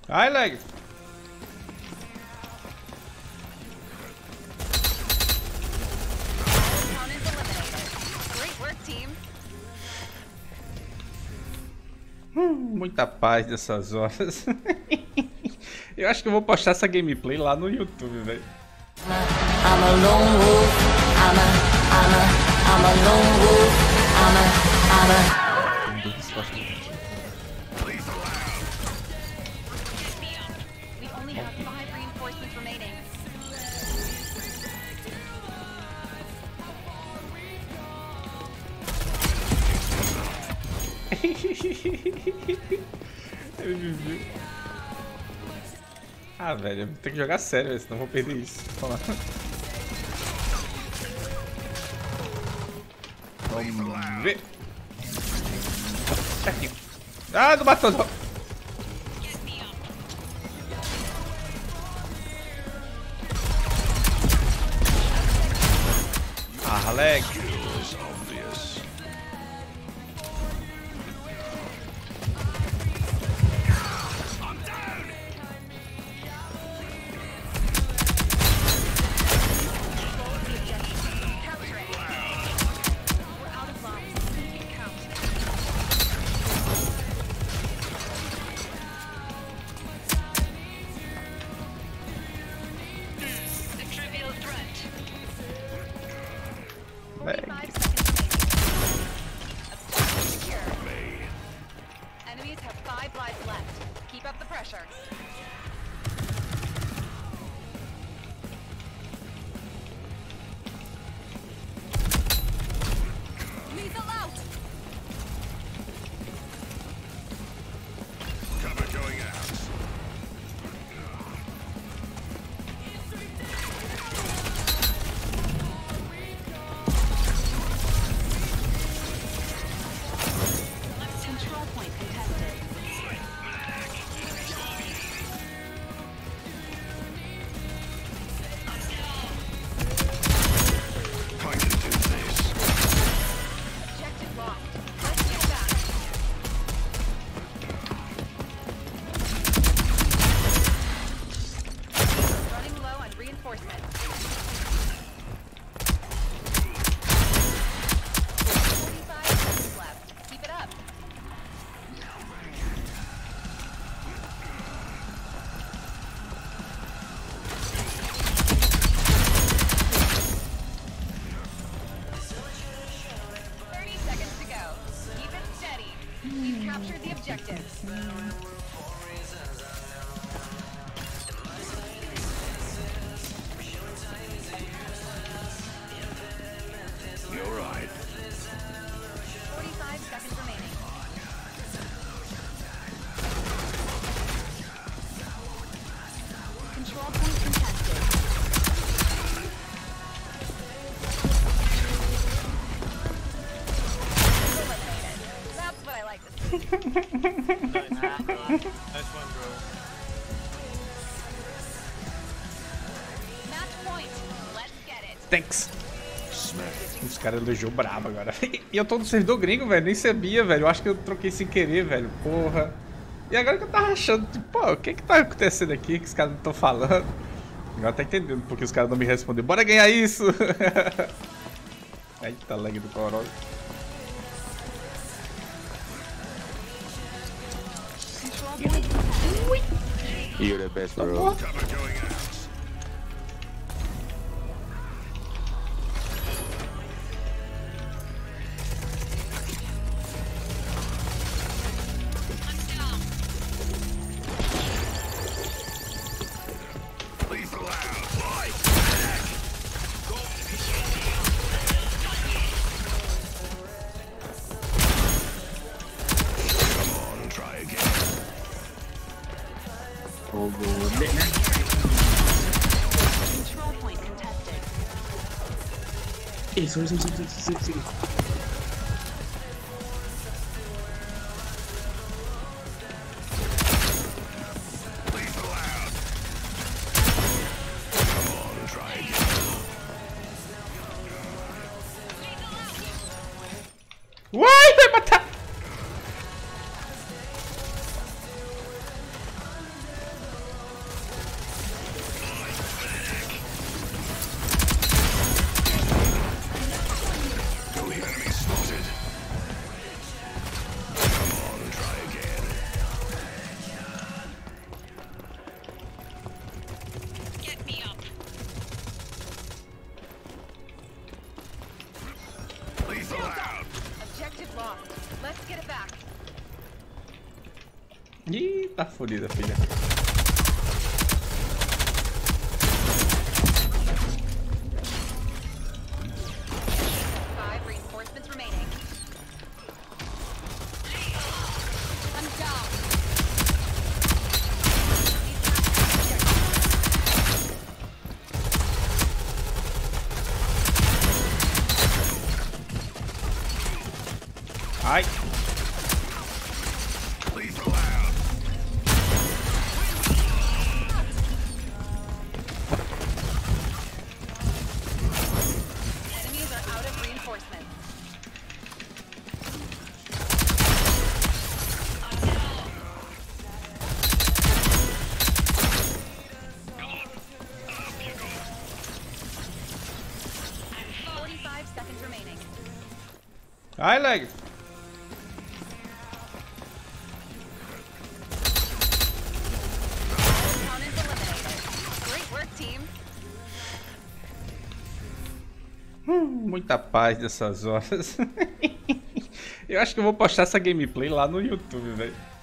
Ai, lag. Muita paz nessas horas. Eu acho que eu vou postar essa gameplay lá no YouTube, velho. I'm a lone wolf. I'm a lone wolf. We only have 5 reinforcements remaining. Ele me viu. Ah, velho, eu vou ter que jogar sério, velho, senão eu vou perder isso. Vamos lá. Vamos ver. Certinho. Ah, não matou não. Ah, lag. Enemies have 5 lives left. Keep up the pressure. Lethal out. Cover going out. Control point contested. I can do this. Objective lost. Let's get back. Running low on reinforcements. 45 seconds left. Keep it up. Seconds to go. Keep it steady. We've captured the objectives. You're right. 45 seconds remaining. Control point contested. Eliminated. That's what I like to see. Nice one, bro. Match point. Let's get it. Thanks. Smack. Os caras elogiou brabo agora. E eu tô no servidor gringo, velho. Nem sabia, velho. Eu acho que eu troquei sem querer, velho. Porra. E agora que eu tava achando, tipo, pô, o que que tá acontecendo aqui que os caras não estão falando? Agora tá entendendo porque os caras não me responderam. Bora ganhar isso! Eita, lag do Corolla. Control point contested. You're the best, bro. Cover going out. Lethal out. Come on, try again. Control point contested. Sorry. Lethal out. Come on, try again. Uai, vai matar! Ih, tá fodida, filha. Five reinforcements remaining. I'm down. Ai. Lethal out. Enemies are out of reinforcements. Up you go. 45 seconds remaining. Ai, lag. Opponent eliminated. Great work, team. Muita paz nessas horas. Eu acho que eu vou postar essa gameplay lá no YouTube, velho.